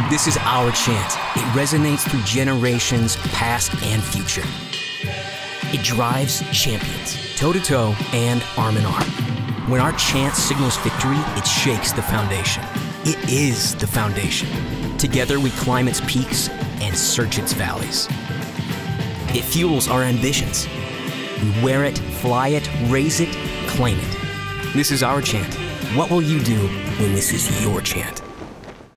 This is our chant. It resonates through generations, past and future. It drives champions, toe-to-toe and arm in arm. When our chant signals victory, it shakes the foundation. It is the foundation. Together we climb its peaks and search its valleys. It fuels our ambitions. We wear it, fly it, raise it, claim it. This is our chant. What will you do when this is your chant?